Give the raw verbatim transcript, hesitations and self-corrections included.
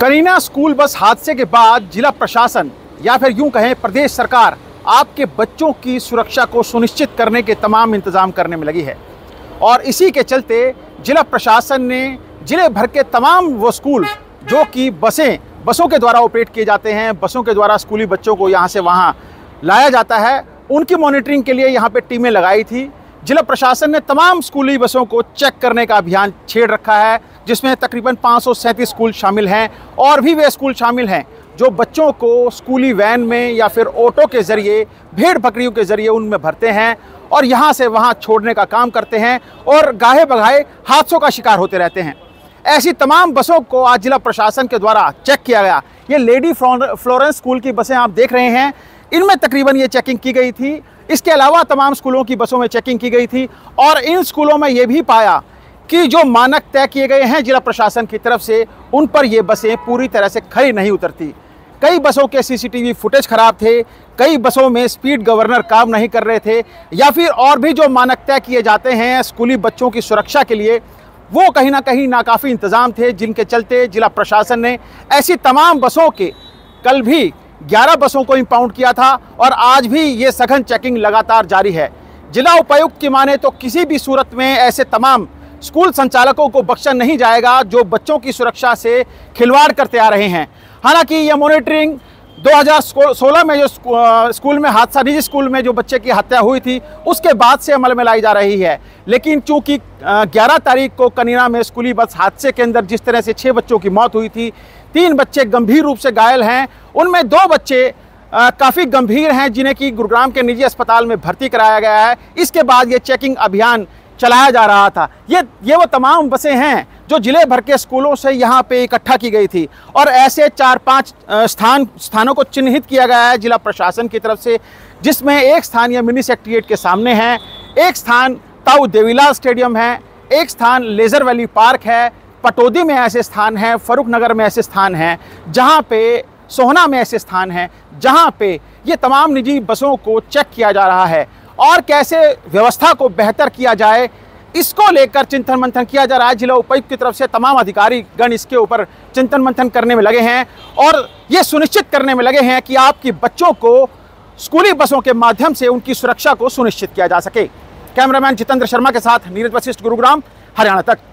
Kareena school bus हादसे के बाद जिला प्रशासन या फिर यूं कहें प्रदेश सरकार आपके बच्चों की सुरक्षा को सुनिश्चित करने के तमाम इंतजाम करने में लगी है। और इसी के चलते जिला प्रशासन ने जिले भर के तमाम वो स्कूल जो कि बसें बसों के द्वारा ऑपरेट किए जाते हैं, बसों के द्वारा स्कूली बच्चों को यहाँ से वहाँ लाया जाता है, उनकी मॉनिटरिंग के लिए यहाँ पे टीमें लगाई थी। जिला प्रशासन ने तमाम स्कूली बसों को चेक करने का अभियान छेड़ रखा है, जिसमें तकरीबन पाँच सौ सैंतीस स्कूल शामिल हैं और भी वे स्कूल शामिल हैं जो बच्चों को स्कूली वैन में या फिर ऑटो के ज़रिए, भेड़ बकरियों के ज़रिए उनमें भरते हैं और यहाँ से वहाँ छोड़ने का काम करते हैं और गाहे बगाहे हादसों का शिकार होते रहते हैं। ऐसी तमाम बसों को आज जिला प्रशासन के द्वारा चेक किया गया। ये लेडी फ्लोरेंस स्कूल की बसें आप देख रहे हैं, इनमें तकरीबन ये चेकिंग की गई थी। इसके अलावा तमाम स्कूलों की बसों में चेकिंग की गई थी और इन स्कूलों में ये भी पाया कि जो मानक तय किए गए हैं जिला प्रशासन की तरफ से, उन पर ये बसें पूरी तरह से खरी नहीं उतरती। कई बसों के सीसीटीवी फुटेज खराब थे, कई बसों में स्पीड गवर्नर काम नहीं कर रहे थे, या फिर और भी जो मानक तय किए जाते हैं स्कूली बच्चों की सुरक्षा के लिए, वो कहीं ना कहीं नाकाफ़ी इंतज़ाम थे, जिनके चलते जिला प्रशासन ने ऐसी तमाम बसों के कल भी ग्यारह बसों को इंपाउंड किया था और आज भी ये सघन चेकिंग लगातार जारी है। जिला उपायुक्त की माने तो किसी भी सूरत में ऐसे तमाम स्कूल संचालकों को बख्शा नहीं जाएगा जो बच्चों की सुरक्षा से खिलवाड़ करते आ रहे हैं। हालांकि ये मॉनिटरिंग दो हज़ार सोलह में जो स्कूल में हादसा, निजी स्कूल में जो बच्चे की हत्या हुई थी, उसके बाद से अमल में लाई जा रही है। लेकिन चूंकि ग्यारह तारीख को कनीना में स्कूली बस हादसे के अंदर जिस तरह से छः बच्चों की मौत हुई थी, तीन बच्चे गंभीर रूप से घायल हैं, उनमें दो बच्चे काफ़ी गंभीर हैं जिन्हें कि गुरुग्राम के निजी अस्पताल में भर्ती कराया गया है। इसके बाद ये चेकिंग अभियान चलाया जा रहा था। ये ये वो तमाम बसें हैं जो जिले भर के स्कूलों से यहाँ पे इकट्ठा की गई थी और ऐसे चार पांच स्थान स्थानों को चिन्हित किया गया है जिला प्रशासन की तरफ से, जिसमें एक स्थान ये मिनी सेक्रेटेरिएट के सामने है, एक स्थान ताऊ देवीलाल स्टेडियम है, एक स्थान लेज़र वैली पार्क है, पटौदी में ऐसे स्थान हैं, फरूख नगर में ऐसे स्थान हैं, जहाँ पे सोहना में ऐसे स्थान हैं जहाँ पे ये तमाम निजी बसों को चेक किया जा रहा है और कैसे व्यवस्था को बेहतर किया जाए, इसको लेकर चिंतन मंथन किया जा रहा है। जिला उपायुक्त की तरफ से तमाम अधिकारी गण इसके ऊपर चिंतन मंथन करने में लगे हैं और ये सुनिश्चित करने में लगे हैं कि आपकी बच्चों को स्कूली बसों के माध्यम से उनकी सुरक्षा को सुनिश्चित किया जा सके। कैमरामैन जितेंद्र शर्मा के साथ नीरज वशिष्ठ, गुरुग्राम, हरियाणा तक।